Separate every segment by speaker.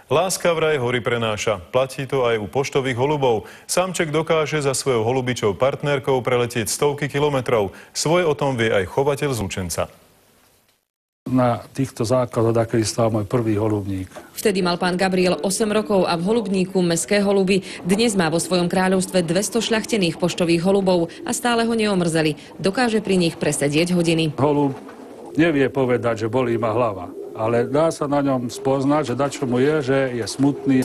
Speaker 1: Láska vraj hory prenáša. Platí to aj u poštových holubov. Samček dokáže za svojou holubičou partnerkou preletieť stovky kilometrov. Svoje o tom vie aj chovateľ z Lučenca.
Speaker 2: Na týchto základoch aký stál môj prvý holubník.
Speaker 3: Vtedy mal pán Gabriel 8 rokov a v holubníku mestské holuby. Dnes má vo svojom kráľovstve 200 šľachtených poštových holubov a stále ho neomrzeli. Dokáže pri nich presedieť hodiny.
Speaker 2: Holub nevie povedať, že bolí ma hlava, ale dá sa na ňom spoznať, že dačo mu je, že je smutný.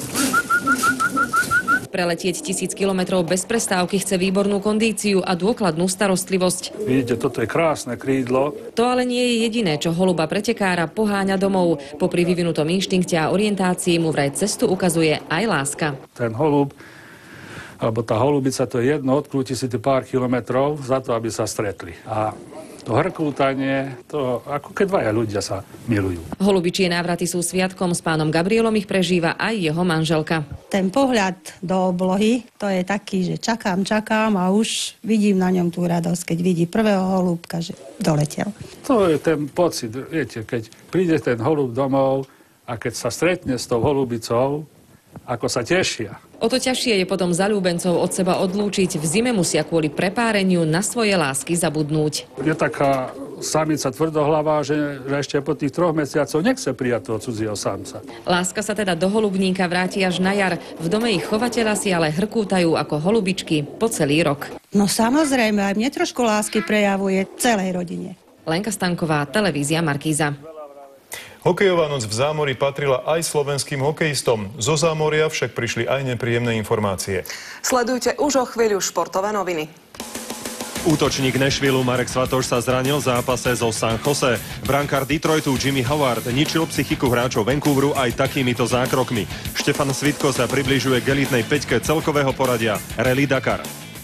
Speaker 3: Preletieť 1000 kilometrov bez prestávky chce výbornú kondíciu a dôkladnú starostlivosť.
Speaker 2: Vidíte, toto je krásne krídlo.
Speaker 3: To ale nie je jediné, čo holuba pretekára poháňa domov. Popri vyvinutom inštinkte a orientácii mu vraj cestu ukazuje aj láska.
Speaker 2: Ten holub, alebo tá holubica, to je jedno, odkrúti si pár kilometrov za to, aby sa stretli. A to hrkútanie, to ako keď dvaja ľudia sa milujú.
Speaker 3: Holubičie návraty sú sviatkom, s pánom Gabrielom ich prežíva aj jeho manželka.
Speaker 4: Ten pohľad do oblohy, to je taký, že čakám a už vidím na ňom tú radosť, keď vidí prvého holúbka, že doletel.
Speaker 2: To je ten pocit, viete, keď príde ten holub domov a keď sa stretne s tou holubicou, ako sa tešia.
Speaker 3: O to ťažšie je potom zaľúbencov od seba odlúčiť. V zime musia kvôli prepáreniu na svoje lásky zabudnúť.
Speaker 2: Je taká samica tvrdohlavá, že ešte po tých 3 mesiacoch nechce prijať toho cudzieho samca.
Speaker 3: Láska sa teda do holubníka vráti až na jar. V dome ich chovateľa si ale hrkútajú ako holubičky po celý rok.
Speaker 4: No samozrejme, aj mne trošku lásky prejavuje celej rodine.
Speaker 3: Lenka Stanková, televízia Markíza.
Speaker 1: Hokejová noc v Zámori patrila aj slovenským hokejistom. Zo Zámoria však prišli aj nepríjemné informácie.
Speaker 5: Sledujte už o chvíľu športové noviny.
Speaker 6: Útočník Nashvilleu Marek Svatoš sa zranil v zápase zo San Jose. Brankár Detroitu Jimmy Howard ničil psychiku hráčov Vancouveru aj takýmito zákrokmi. Štefan Svitko sa približuje k elitnej peťke celkového poradia Rally Dakar.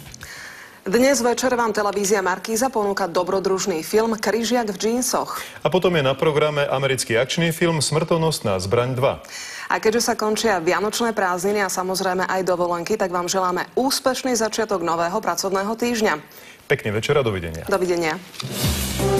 Speaker 5: Dnes večer vám televízia Markíza ponúka dobrodružný film Kryžiak v džínsoch.
Speaker 1: A potom je na programe americký akčný film Smrtonosná zbraň 2.
Speaker 5: A keďže sa končia vianočné prázdniny a samozrejme aj dovolenky, tak vám želáme úspešný začiatok nového pracovného týždňa.
Speaker 1: Pekný večer a dovidenia.
Speaker 5: Dovidenia.